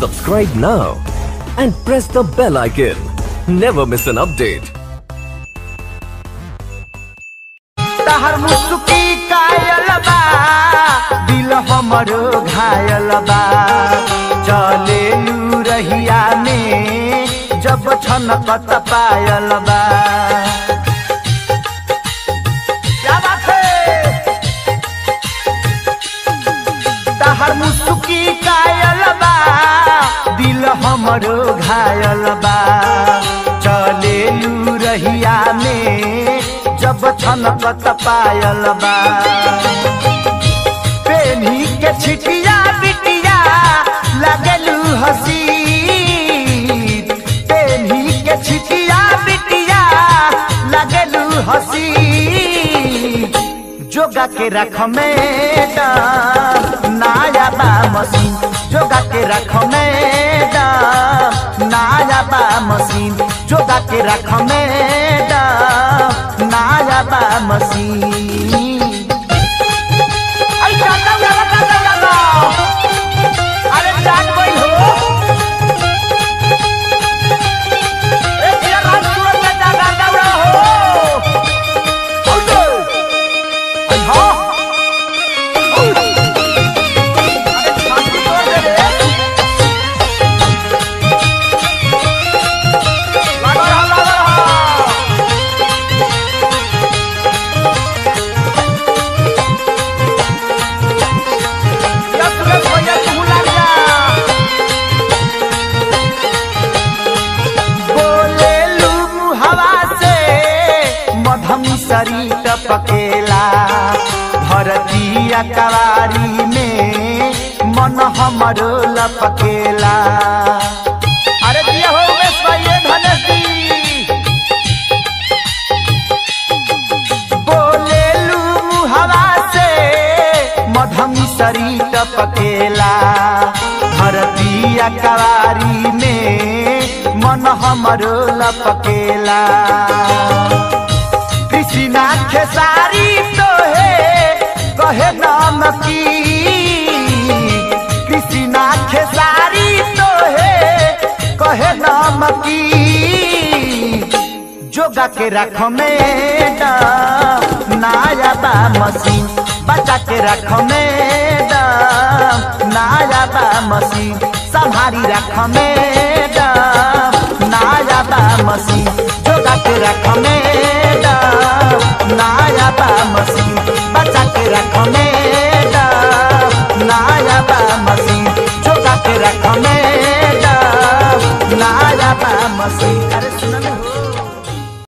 Subscribe now and press the bell icon. Never miss an update. तहर मुस्की कायल बा, दिल हमरो घायल बा। चलेलू रहिया में जब छनकत पायल बा। क्या बात है? तहर मुस्की कायल बा, दिल हमरो घायल बा। चलेलू रहिया में जब छनकत पायल बा। पेनी के छिटिया बिटिया लगलू हसी। पेनी के छिटिया बिटिया लगलू हसी। जोगा के रख मैडम नाया बा मशीन। जोगा के रख मैडम नाया बा मशीन। जोगा के रख मैडम नाया बा मशीन। अरे जान गई हो शरीर टपकेला। भरतिया कवारी में मन हमरो लपकेला। अरे दिया हो बोलेलू मुहवा से मधमी शरीर टपकेला। भरतिया कवारी में मन हमरो लपकेला। कृष्णा खेसारी तो है कहे नाम की। कृष्णा खेसारी तो है कहे नाम की। जोगा के रख मैडम नाया बा मशीन। बचा के रख मैडम नाया बा मशीन। संभारी रख मैडम नाया बा मशीन। जोगा के रख मैडम नाया बा मशीन। बचा के रख मैडम नाया बा मशीन। जोगा के रख मैडम नाया बा मशीन। अरे सुन हो।